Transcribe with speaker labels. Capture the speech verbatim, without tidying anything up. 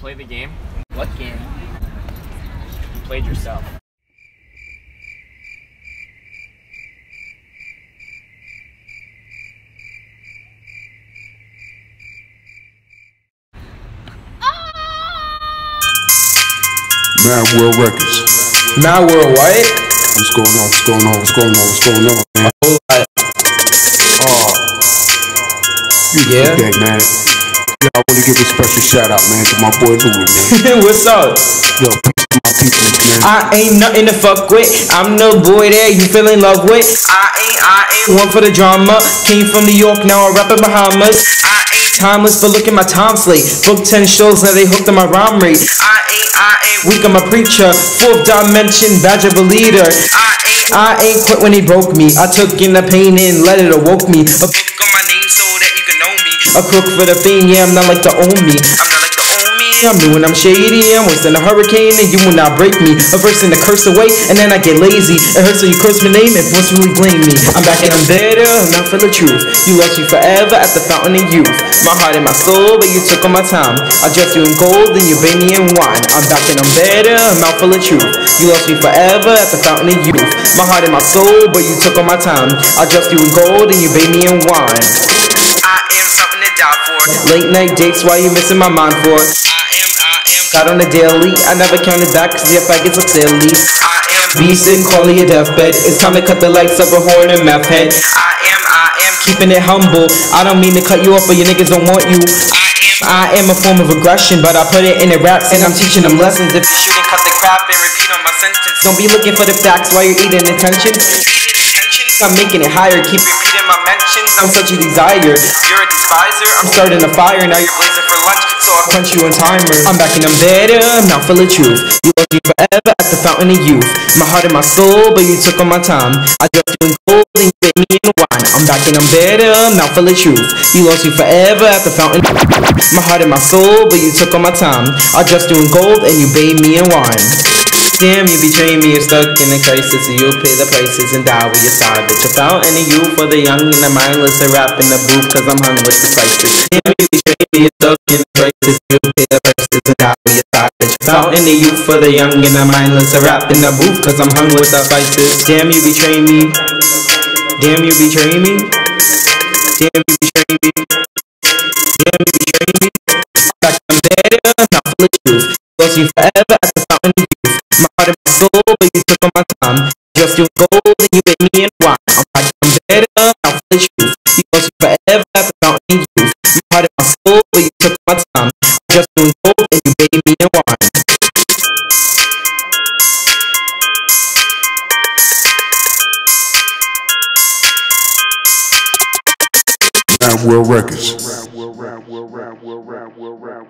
Speaker 1: play the game?
Speaker 2: What game?
Speaker 1: You played yourself.
Speaker 3: Mad World Records.
Speaker 2: Mad World what?
Speaker 3: What's going on? What's going on? What's going on? What's going on, man?
Speaker 2: A whole lot.
Speaker 3: Oh, you
Speaker 2: Yeah?
Speaker 3: that, man. Yeah, I want to give a special shout out, man, to my boy Louis, man.
Speaker 2: What's up?
Speaker 3: Yo, peace to my people, man.
Speaker 2: I ain't nothing to fuck with. I'm the boy that you feel in love with. I ain't, I ain't one for the drama. Came from New York, now I rap in Bahamas. I ain't timeless, but look at my time slate. Booked ten shows, now they hooked on my rhyme rate. I ain't, I ain't weak, I'm a preacher. Fourth dimension, badge of a leader. I ain't, I ain't quit when he broke me. I took in the pain and let it awoke me. A book on my name so that you can know me. A crook for the fame, yeah, I'm not like to own me. I'm not like to own me. I'm new and I'm shady. I'm worse than a hurricane and you will not break me. A verse and a curse away and then I get lazy. It hurts so you curse my name and forcefully blame me. I'm back and I'm better, I'm not for the truth. You lost me forever at the fountain of youth. My heart and my soul, but you took all my time. I dressed you in gold and you bathed me in wine. I'm back and I'm better, a mouth full of truth. You lost me forever at the fountain of youth. My heart and my soul, but you took all my time. I dressed you in gold and you bathed me in wine. I am something to die for. Late night dates, why you missing my mind for? Got on the daily, I never counted back cause your faggots look silly. I am beastin', calling your deathbed. It's time to cut the lights up a horn and meth head. I am, I am keeping it humble. I don't mean to cut you off, but your niggas don't want you. I am, I am a form of aggression, but I put it in the raps and I'm teaching them lessons. If you shouldn't cut the crap and repeat on my sentence. Don't be looking for the facts while you're eating attention. I'm making it higher, keep repeating my mentions. I'm such a desire, you're a despiser. I'm starting a fire, now you're blazing for lunch, so I'll punch you in timer. I'm back and I'm better, I'm not full of truth. You loved me forever at the fountain of youth. My heart and my soul, but you took all my time. I dressed you in gold and you bathed me in wine. I'm back and I'm better, I'm not full of truth. You lost me forever at the fountain. My heart and my soul, but you took all my time. I dressed you in gold and you bathed me in wine. Damn, you betrayed me, you're stuck in a crisis, so you'll pay the prices and die with your side. Bitch, a fountain of youth for the young and the mindless. I rap in the booth cause I'm hung with the spices. Damn, you betrayed me, you're stuck in a crisis, you'll pay the prices and die with your side. Bitch, a fountain of youth for the young and the mindless. I rap in the booth cause I'm hung with the spices. Damn, you betrayed me. Damn, you betrayed me. Damn, you betrayed me. Damn, you betrayed me. Back I'm better, not full of truth. Lost you forever at the fountain of youth. My heart and my soul, but you took all my time. Just you gold and you bathed me in wine. I'm back, I'm better, not full of truth. You lost you forever at the fountain of youth. My heart and my soul, but you took all my time. Just you gold and you bathed me in wine.
Speaker 3: Mad World Records.